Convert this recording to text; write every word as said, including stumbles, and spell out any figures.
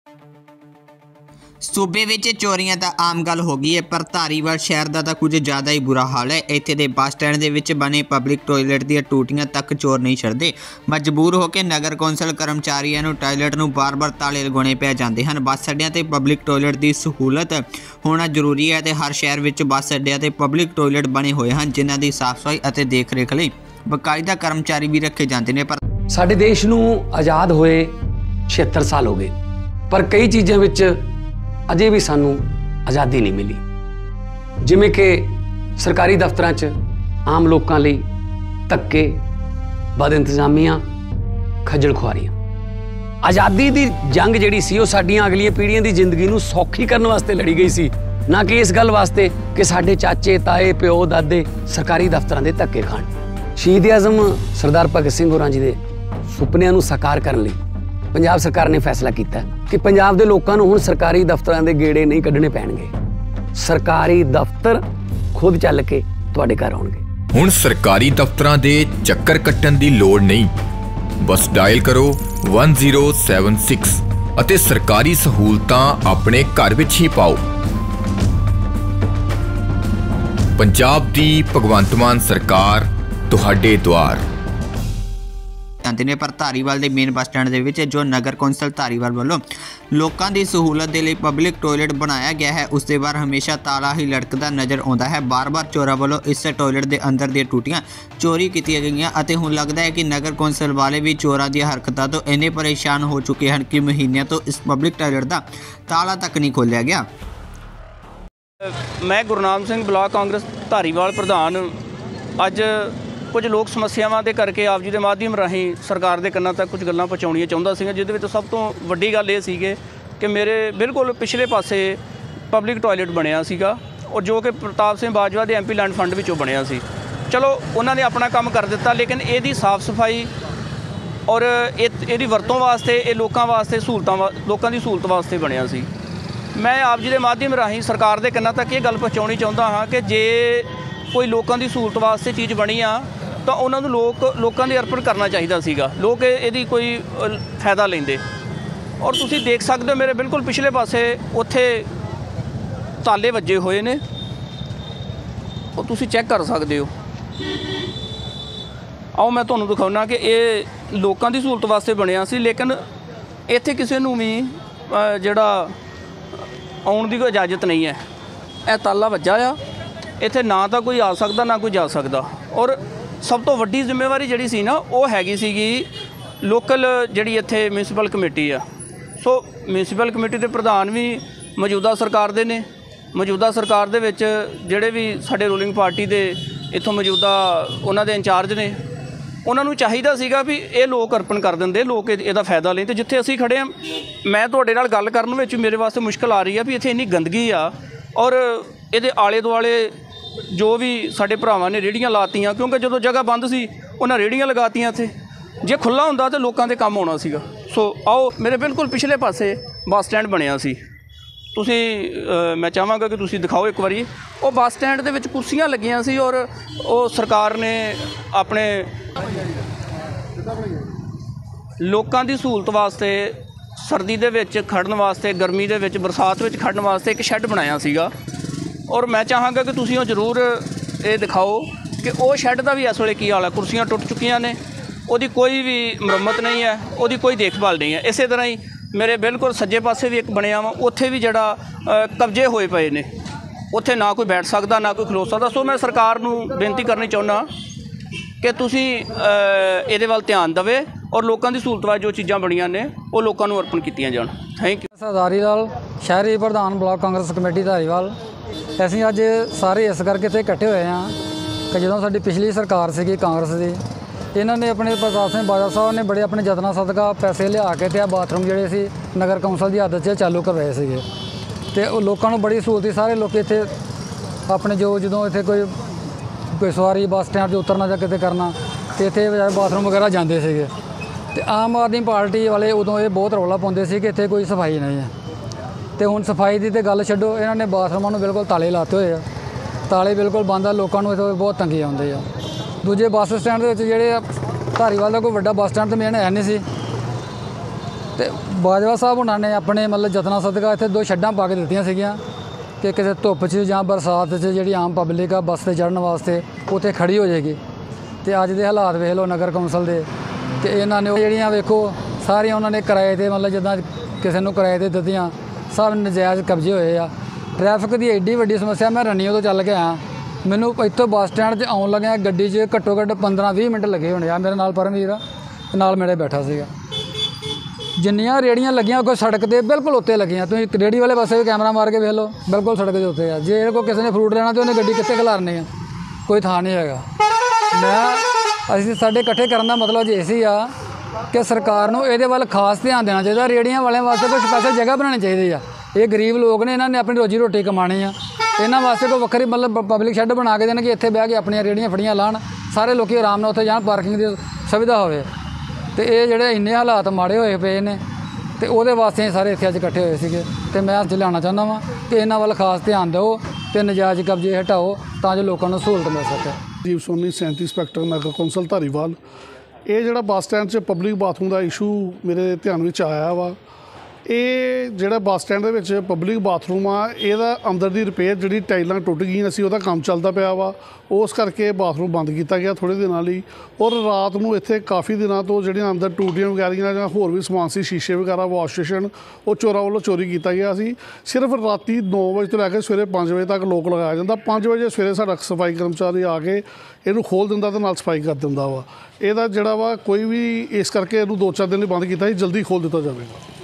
सूबे विच चोरियां तां आम गल हो गई है, पर धारीवाल शहर का तां कुछ ज़्यादा ही बुरा हाल है। इत्थे दे बस स्टैंड दे विच बने पब्लिक टॉयलेट दी टूटियां तक चोर नहीं छड्डदे। मजबूर होकर नगर कौंसल कर्मचारियों नूं टॉयलेट नूं बार बार ताले लगाने पै जांदे हन। बस अड्डियां ते पब्लिक टॉयलेट की सहूलत होना जरूरी है, ते हर शहर विच बस अड्डियां ते पब्लिक टॉयलेट बने हुए हैं, जिन्हां दी साफ सफाई अते देख रेख लई बकायदा कर्मचारी भी रखे जाते हैं। पर साडे देश नूं आज़ाद होए छिहत्तर साल हो गए, पर कई चीज़ों विच अजे भी सानू आज़ादी नहीं मिली। जिमें कि सरकारी दफ्तरां च आम लोगों लई धक्के, बद इंतजामियां, खज्जल खुआरियां। आज़ादी दी जंग जिहड़ी सी, ओह साडीआं अगलीआं पीढ़ियां दी जिंदगी नूं सौखी करने वास्ते लड़ी गई सी, ना कि इस गल वास्ते कि साडे चाचे ताए प्यो दादे सरकारी दफ्तरां दे धक्के खाण। शहीद आज़म सरदार भगत सिंह होरां जी दे सुपनिਆਂ नूं साकार करन लई पंजाब सरकार ने फैसला किया कि पंजाब दे लोकां नूं हुण सरकारी दफ्तरां दे गेड़े नहीं कढने पैणगे। सरकारी दफ्तर खुद चल के तुहाडे घर आउणगे। हुण सरकारी दफ्तरां दे चक्कर कट्टण दी लोड़ नहीं, बस डायल करो वन ज़ीरो सैवन सिक्स अते सरकारी सहूलतां अपने घर विच ही पाओ। पंजाब दी भगवंत मान सरकार तुहाडे द्वार। ने पर धारीवाल के मेन बस स्टैंड दे विच जो नगर कौंसल धारीवाल वालों लोगों की सहूलत के लिए पब्लिक टॉयलेट बनाया गया है, उस दे बाहर हमेशा ताला ही लटकता नज़र आता है। बार बार चोरों वालों इस टॉयलेट के अंदर दी टूटियां चोरी की गई और हुण लगता है कि नगर कौंसल वाले भी चोरों दी हरकतों तो इन्ने परेशान हो चुके हैं कि महीनों तो इस पब्लिक टॉयलेट का ताला तक नहीं खोलिया गया। मैं गुरनाम सिंह ब्लॉक कांग्रेस धारीवाल प्रधान अज कुछ लोक समस्यावां दे करके आप जी के माध्यम राही सरकार के कन्नां तक कुछ गल्लां पहुँचाउणियां चाहुंदा सीगा, जिहदे विच सब तो वड्डी गल इह सीगे कि मेरे बिल्कुल पिछले पासे पब्लिक टॉयलेट बनिया सीगा और जो कि प्रताप सिंह बाजवा के एम पी लैंड फंड विचों बनिया सी। चलो उन्होंने अपना काम कर दिता, लेकिन इहदी साफ सफाई और इहदी वरतों वास्ते ये लोकां वास्ते सहूलतां लोकां दी सहूलत वास्ते बनिया सी। मैं आप जी के माध्यम राही सरकार के कन्नां तक ये गल पहुँचाउणी चाहुंदा हाँ कि जे कोई लोगों की सहूलत वास्ते चीज़ बनी आ तो उन्होंने लोग लोगों के अर्पण करना चाहिए सीगा, लोग ये कोई फायदा लेंदे। और तुसी देख सकते हो मेरे बिल्कुल पिछले पासे उत्थे ताले वजे हुए ने, और तुसी चेक कर सकते हो। आओ मैं तुहानूं दिखाउणा कि ये लोगों की सहूलत वास्ते बनिया सी, लेकिन इत्थे किसी नूं भी जिहड़ा आउण दी कोई इजाजत नहीं है। यह ताला वज्जा आ, इत्थे ना तो कोई आ सकता ना कोई जा सकता। और सब तो वड्डी जिम्मेवारी जिहड़ी सी ना वो हैगी सीगी लोकल जिहड़ी इत्थे म्यूनसिपल कमेटी आ। सो म्यूनसिपल कमेटी के प्रधान भी मौजूदा सरकार दे ने, मौजूदा सरकार दे विच जिहड़े भी साडे रूलिंग पार्टी दे इत्थों मौजूदा उन्हां दे इंचार्ज ने, उन्हां नूं चाहीदा सीगा भी ये लोग अर्पण कर दिंदे, लोग इहदा फायदा लें। ते जिथे असीं खड़े हां, मैं तुहाडे नाल गल करन विच मेरे वास्ते मुश्किल आ रही है भी इत्थे इन्नी गंदगी आ और इहदे आले दुआले जो भी साडे भरावां ने रेहड़ियां लातियां, क्योंकि जो जगह बंद सी उन्हें रेहड़ियां लगातियां थे, जे खुला हुंदा तो लोगों के काम आना सीगा। सो आओ मेरे बिल्कुल पिछले पासे बस स्टैंड बनिया सी, तुसी मैं चाहांगा कि तुसी दिखाओ एक बारी। वो बस स्टैंड दे विच कुर्सियां लगियां सी और वो सरकार ने अपने लोगों की सहूलत वास्ते सर्दी दे विच खड़न वास्ते, गर्मी दे विच बरसात विच खड़न वास्ते एक शैड बनाया सीगा। और मैं चाहांगा कि तुसीं जरूर ये दिखाओ कि वो शैड का भी इस वेले की हाल है। कुर्सियां टुट चुकियां ने, उसकी कोई भी मुरम्मत नहीं है, उसकी कोई देखभाल नहीं है। इस तरह ही मेरे बिल्कुल सज्जे पासे भी एक बनया वा, उत्थे भी जड़ा कब्जे होए पे ने, उत्थे ना कोई बैठ सकता ना कोई खलो सकता। सो मैं सरकार नूं बेनती करनी चाहुंदा कि तुसीं इहदे वल ध्यान देवे और लोगों की सहूलत वास्ते जो चीज़ां बणियां ने वो लोगों नूं अर्पण कीतियां जाण। Thank you. सरदारी लाल शहरी प्रधान ब्लॉक कांग्रेस कमेटी धारीवाल। ਅਸੀਂ ਅੱਜ ਸਾਰੇ ਇਸ ਕਰਕੇ ਇੱਥੇ ਇਕੱਠੇ ਹੋਏ ਹਾਂ ਕਿ ਜਦੋਂ ਸਾਡੀ ਪਿਛਲੀ ਸਰਕਾਰ ਸੀਗੀ ਕਾਂਗਰਸ ਦੀ, ਇਹਨਾਂ ਨੇ ਆਪਣੇ ਪ੍ਰਤਾਪ ਸਿੰਘ ਬਾਜਵਾ ਸਾਹਿਬ ਨੇ ਬੜੇ ਆਪਣੇ ਯਤਨਾਂ ਸਦਕਾ ਪੈਸੇ ਲਿਆ ਕੇ ਤੇ ਆ ਬਾਥਰੂਮ ਜਿਹੜੇ ਸੀ ਨਗਰ ਕੌਂਸਲ ਦੀ ਆਦਤ 'ਚ ਚਾਲੂ ਕਰਵਾਏ ਸੀਗੇ, ਤੇ ਉਹ ਲੋਕਾਂ ਨੂੰ ਬੜੀ ਸਹੂਲਤ ਸੀ। ਸਾਰੇ ਲੋਕ ਇੱਥੇ ਆਪਣੇ ਜੋ ਜਦੋਂ ਇੱਥੇ ਕੋਈ ਕੋਈ ਸਵਾਰੀ ਬੱਸ ਸਟੈਂਡ 'ਤੇ ਉਤਰਨਾ ਜਾਂ ਕਿਤੇ ਕਰਨਾ ਤੇ ਇੱਥੇ ਬਾਥਰੂਮ ਵਗੈਰਾ ਜਾਂਦੇ ਸੀਗੇ। ਤੇ ਆਮ ਆਦਮੀ ਪਾਰਟੀ ਵਾਲੇ ਉਦੋਂ ਇਹ ਬਹੁਤ ਰੌਲਾ ਪਾਉਂਦੇ ਸੀ ਕਿ ਇੱਥੇ ਕੋਈ ਸਫਾਈ ਨਹੀਂ ਹੈ, ਤੇ ਹੁਣ ਸਫਾਈ ਦੀ ਤੇ ਗੱਲ ਛੱਡੋ, ਇਹਨਾਂ ਨੇ ਬਾਥਰੂਮਾਂ ਨੂੰ ਬਿਲਕੁਲ ਤਾਲੇ ਲਾਤੇ ਹੋਏ ਆ। ਤਾਲੇ ਬਿਲकुल बंद आ, लोगों को इत्थे बहुत तंगी आउंदी आ। दूजे बस स्टैंड दे विच जिहड़े धारीवाल दा कोई वड्डा बस स्टैंड तो मेन है नहीं सी, ते ਬਾਜਵਾ ਸਾਹਿਬ ਉਹਨਾਂ ਨੇ ਆਪਣੇ ਮਤਲਬ ਯਤਨਾਂ ਸਦਕਾ ਇੱਥੇ ਦੋ ਛੱਡਾਂ ਪਾ ਕੇ ਦਿੱਤੀਆਂ ਸੀਗੀਆਂ ਕਿ ਕਿਸੇ ਧੁੱਪ 'ਚ ਜਾਂ ਬਰਸਾਤ 'ਚ ਜਿਹੜੀ ਆਮ ਪਬਲਿਕ ਆ ਬੱਸ 'ਤੇ ਚੜ੍ਹਨ ਵਾਸਤੇ ਉੱਥੇ ਖੜੀ ਹੋ ਜਾਏਗੀ। ਤੇ ਅੱਜ ਦੇ ਹਾਲਾਤ ਵੇਖ ਲਓ ਨਗਰ ਕੌਂਸਲ ਦੇ ਕਿ ਇਹਨਾਂ ਨੇ ਉਹ ਜਿਹੜੀਆਂ ਵੇਖੋ ਸਾਰੀਆਂ ਉਹਨਾਂ ਨੇ ਕਿਰਾਏ 'ਤੇ ਮਤਲਬ ਜਿੱਦਾਂ ਕਿਸੇ ਨੂੰ ਕਿਰਾਏ 'ਤੇ ਦਿੱਤੀਆਂ, ਸਭ ਨਜਾਇਜ਼ ਕਬਜ਼ੇ ਹੋਏ ਆ। ਟ੍ਰੈਫਿਕ ਦੀ ਐਡੀ ਵੱਡੀ ਸਮੱਸਿਆ, ਮੈਂ ਰਣੀਓ ਤੋਂ ਚੱਲ ਕੇ ਆਇਆ, ਮੈਨੂੰ ਇੱਥੋਂ ਬੱਸ ਸਟੈਂਡ 'ਚ ਆਉਣ ਲੱਗਿਆ ਗੱਡੀ 'ਚ ਘੱਟੋ ਘੱਟ ਪੰਦਰਾਂ ਵੀਹ ਮਿੰਟ ਲੱਗੇ ਹੋਣੇ ਆ। ਮੇਰੇ ਨਾਲ ਪਰਮਵੀਰ ਆ ਤੇ ਨਾਲ ਮੇਰੇ ਬੈਠਾ ਸੀਗਾ। ਜਿੰਨੀਆਂ ਰੇੜੀਆਂ ਲੱਗੀਆਂ ਕੋਈ ਸੜਕ ਦੇ ਬਿਲਕੁਲ ਉੱਤੇ ਲੱਗੀਆਂ, ਤੁਸੀਂ ਰੇੜੀ ਵਾਲੇ ਪਾਸੇ ਵੀ ਕੈਮਰਾ ਮਾਰ ਕੇ ਵੇਖ ਲਓ, ਬਿਲਕੁਲ ਸੜਕ ਦੇ ਉੱਤੇ ਆ। ਜੇ ਕੋਈ ਕਿਸੇ ਨੇ ਫਰੂਟ ਲੈਣਾ ਤਾਂ ਉਹਨੇ ਗੱਡੀ ਕਿੱਥੇ ਖਿਲਾਰਨੀ ਆ, ਕੋਈ ਥਾਂ ਨਹੀਂ ਹੈਗਾ। ਮੈਂ ਅਸੀਂ ਸਾਡੇ ਇਕੱਠੇ ਕਰਨ ਦਾ ਮਤਲਬ ਜੇ ਸੀ ਆ ਕਿ ਸਰਕਾਰ ਨੂੰ ਇਹਦੇ ਵੱਲ ਖਾਸ ਧਿਆਨ ਦੇਣਾ ਚਾਹੀਦਾ। ਰੇੜੀਆਂ ਵਾਲਿਆਂ ਵਾਸਤੇ ਕੋਈ ਸਪੈਸ਼ਲ ਜਗ੍ਹਾ ਬਣਾਉਣੀ ਚਾਹੀਦੀ ਆ। ਇਹ ਗਰੀਬ ਲੋਕ ਨੇ, ਇਹਨਾਂ ਨੇ ਆਪਣੀ ਰੋਜੀ ਰੋਟੀ ਕਮਾਉਣੀ ਆ। ਇਹਨਾਂ ਵਾਸਤੇ ਕੋਈ ਵੱਖਰੀ ਮਤਲਬ ਪਬਲਿਕ ਸ਼ੈੱਡ ਬਣਾ ਕੇ ਦੇਣ ਕਿ ਇੱਥੇ ਬਹਿ ਕੇ ਆਪਣੀਆਂ ਰੇੜੀਆਂ ਫੜੀਆਂ ਲਾਉਣ, ਸਾਰੇ ਲੋਕ ਆਰਾਮ ਨਾਲ ਉੱਥੇ ਜਾਣ, ਪਾਰਕਿੰਗ ਦੀ ਸੁਵਿਧਾ ਹੋਵੇ। ਤੇ ਇਹ ਜਿਹੜੇ ਇੰਨੇ ਹਾਲਾਤ ਮਾੜੇ ਹੋਏ ਪਏ ਨੇ ਤੇ ਉਹਦੇ ਵਾਸਤੇ ਅਸੀਂ ਸਾਰੇ ਇੱਥੇ ਅੱਜ ਇਕੱਠੇ ਹੋਏ ਸੀਗੇ। ਤੇ ਮੈਂ ਅੱਜ ਲਿਆਉਣਾ ਚਾਹੁੰਦਾ ਵਾਂ ਕਿ ਇਹਨਾਂ ਵੱਲ ਖਾਸ ਧਿਆਨ ਦਿਓ ਤੇ ਨਜਾਇਜ਼ ਕਬਜ਼ੇ ਹਟਾਓ ਤਾਂ ਜੋ ਲੋਕਾਂ ਨੂੰ ਸਹੂਲਤ ਮਿਲ ਸਕੇ। ਜੀਵ ਸੋਨੀ ਸੈਂਤੀ ਇੰਸਪੈਕਟਰ ਨਗਰ ਕੌਂਸਲ ਧਾਰੀਵਾਲ। ਇਹ ਜਿਹੜਾ ਬੱਸ ਸਟੈਂਡ 'ਚ ਪਬਲਿਕ ਬਾਥਰੂਮ ਦਾ ਇਸ਼ੂ ਮੇਰੇ ਧਿਆਨ ਵਿੱਚ ਆਇਆ ਵਾ। ਇਹ ਜਿਹੜਾ ਬੱਸ ਸਟੈਂਡ ਦੇ ਵਿੱਚ ਪਬਲਿਕ ਬਾਥਰੂਮ ਆ, ਇਹਦਾ ਅੰਦਰ ਦੀ ਰਿਪੇਅਰ ਜਿਹੜੀ ਟਾਈਲਾਂ ਟੁੱਟ ਗਈਆਂ ਸੀ, ਉਹਦਾ ਕੰਮ ਚੱਲਦਾ ਪਿਆ ਵਾ। ਉਸ ਕਰਕੇ ਬਾਥਰੂਮ ਬੰਦ ਕੀਤਾ ਗਿਆ ਥੋੜ੍ਹੇ ਦਿਨਾਂ ਲਈ। ਔਰ ਰਾਤ ਨੂੰ ਇੱਥੇ ਕਾਫੀ ਦਿਨਾਂ ਤੋਂ ਜਿਹੜੀਆਂ ਅੰਦਰ ਟੂਟੀਆਂ ਵਗੈਰੀਆਂ ਜਾਂ ਹੋਰ ਵੀ ਸਮਾਨ ਸੀ, ਸ਼ੀਸ਼ੇ ਵਗੈਰਾ, ਵਾਸ਼ ਸਟੇਸ਼ਨ, ਉਹ ਚੋਰਾਂ ਵੱਲੋਂ ਚੋਰੀ ਕੀਤਾ ਗਿਆ ਸੀ। ਸਿਰਫ ਰਾਤੀ ਨੌ ਵਜੇ ਤੋਂ ਲੈ ਕੇ ਸਵੇਰੇ ਪੰਜ ਵਜੇ ਤੱਕ ਲੋਕ ਲਗਾਇਆ ਜਾਂਦਾ। ਪੰਜ ਵਜੇ ਸਵੇਰੇ ਸਾਡਾ ਸਫਾਈ ਕਰਮਚਾਰੀ ਆ ਕੇ ਇਹਨੂੰ ਖੋਲ੍ਹ ਦਿੰਦਾ ਤੇ ਨਾਲ ਸਫਾਈ ਕਰ ਦਿੰਦਾ ਵਾ। ਇਹਦਾ ਜਿਹੜਾ ਵਾ ਕੋਈ ਵੀ ਇਸ ਕਰਕੇ ਇਹਨੂੰ ਦੋ ਚਾਰ ਦਿਨ ਲਈ ਬੰਦ ਕੀਤਾ ਸੀ, ਜਲਦੀ ਖੋਲ੍ਹ ਦਿੱਤਾ ਜਾਵੇਗਾ।